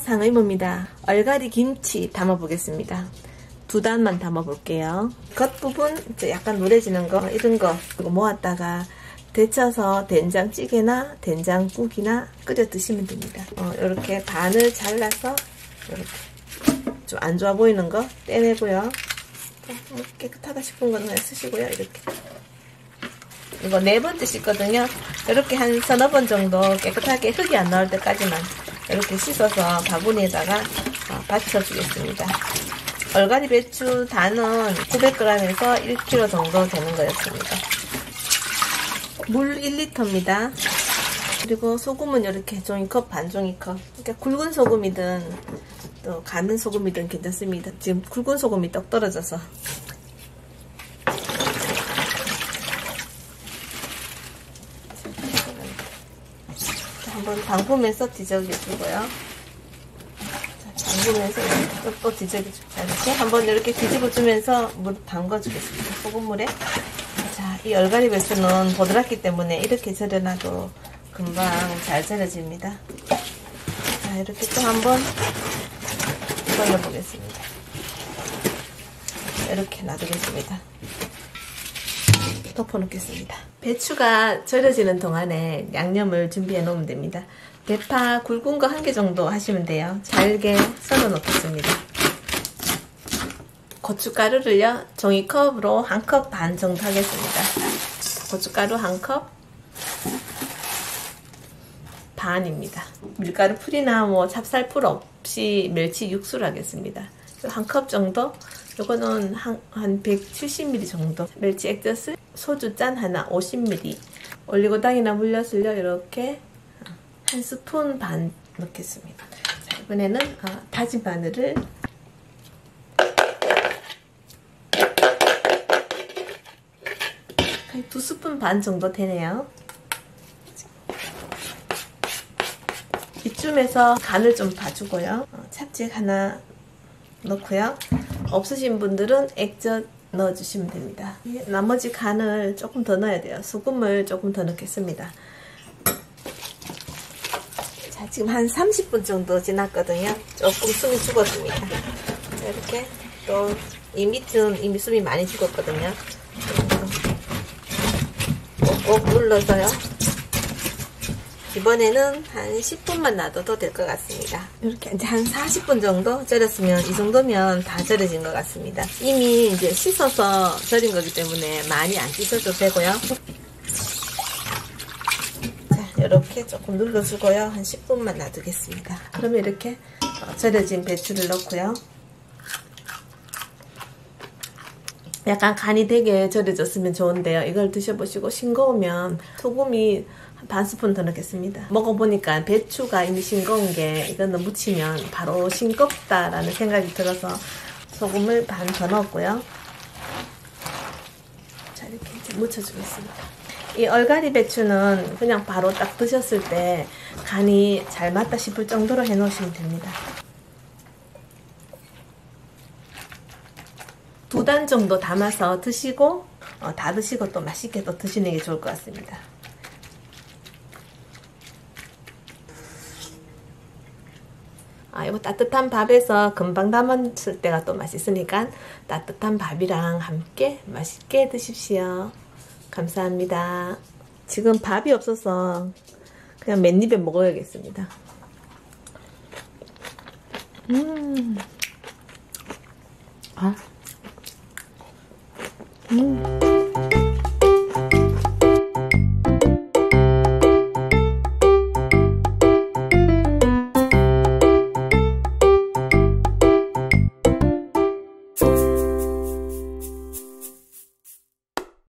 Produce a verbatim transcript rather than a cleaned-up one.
상의무입니다. 얼갈이 김치 담아보겠습니다. 두 단만 담아볼게요. 겉부분 이제 약간 노래지는 거 이런 거 이거 모았다가 데쳐서 된장찌개나 된장국이나 끓여 드시면 됩니다. 어, 이렇게 반을 잘라서 이렇게 좀 안 좋아 보이는 거 떼내고요. 뭐 깨끗하다 싶은 거는 그냥 쓰시고요. 이렇게 이거 네 번째 씻거든요. 이렇게 한 서너 번 정도 깨끗하게 흙이 안 나올 때까지만 이렇게 씻어서 바구니에다가 받쳐주겠습니다. 얼갈이 배추 단은 구백 그램에서 일 킬로그램 정도 되는 거였습니다. 물 일 리터입니다. 그리고 소금은 이렇게 종이컵 반 종이컵. 그러니까 굵은 소금이든 또 가는 소금이든 괜찮습니다. 지금 굵은 소금이 떡 떨어져서. 한번 담그면서 뒤적여주고요. 담그면서 또, 또 뒤적여주고 이렇게 한번 이렇게 뒤집어주면서 물 담궈주겠습니다. 소금물에. 자, 이 얼갈이 배추는 보드랍기 때문에 이렇게 절여놔도 금방 잘 절여집니다. 자, 이렇게 또 한번 걸러보겠습니다. 이렇게 놔두겠습니다. 덮어놓겠습니다. 배추가 절여지는 동안에 양념을 준비해 놓으면 됩니다. 대파 굵은 거 한 개 정도 하시면 돼요. 잘게 썰어 놓겠습니다. 고춧가루를요, 종이컵으로 한 컵 반 정도 하겠습니다. 고춧가루 한 컵 반입니다. 밀가루 풀이나 뭐 찹쌀풀 없이 멸치 육수를 하겠습니다. 한 컵 정도. 요거는 한, 한 백칠십 밀리리터 정도. 멸치 액젓을 소주 짠 하나 오십 밀리리터. 올리고당이나 물엿을요, 이렇게 한 스푼 반 넣겠습니다. 자, 이번에는 아, 다진 마늘을 두 스푼 반 정도 되네요. 이쯤에서 간을 좀 봐주고요. 어, 찹쌀 하나 넣고요. 없으신 분들은 액젓 넣어주시면 됩니다. 나머지 간을 조금 더 넣어야 돼요. 소금을 조금 더 넣겠습니다. 자, 지금 한 삼십 분 정도 지났거든요. 조금 숨이 죽었습니다. 자, 이렇게 또 이 밑은 이미 숨이 많이 죽었거든요. 꼭 눌러서요. 이번에는 한 십 분만 놔둬도 될 것 같습니다. 이렇게 이제 한 사십 분 정도 절였으면 이 정도면 다 절여진 것 같습니다. 이미 이제 씻어서 절인 거기 때문에 많이 안 씻어도 되고요. 자, 이렇게 조금 눌러주고요. 한 십 분만 놔두겠습니다. 그러면 이렇게 절여진 배추를 넣고요. 약간 간이 되게 절여졌으면 좋은데요. 이걸 드셔보시고 싱거우면 소금이 반 스푼 더 넣겠습니다. 먹어보니까 배추가 이미 싱거운 게 이거는 묻히면 바로 싱겁다라는 생각이 들어서 소금을 반 더 넣었고요. 자, 이렇게 이제 묻혀주겠습니다. 이 얼갈이 배추는 그냥 바로 딱 드셨을 때 간이 잘 맞다 싶을 정도로 해 놓으시면 됩니다. 두 단 정도 담아서 드시고 어, 다 드시고 또 맛있게 또 드시는 게 좋을 것 같습니다. 아, 이거 따뜻한 밥에서 금방 담았을 때가 또 맛있으니까 따뜻한 밥이랑 함께 맛있게 드십시오. 감사합니다. 지금 밥이 없어서 그냥 맨입에 먹어야겠습니다. 음. 아.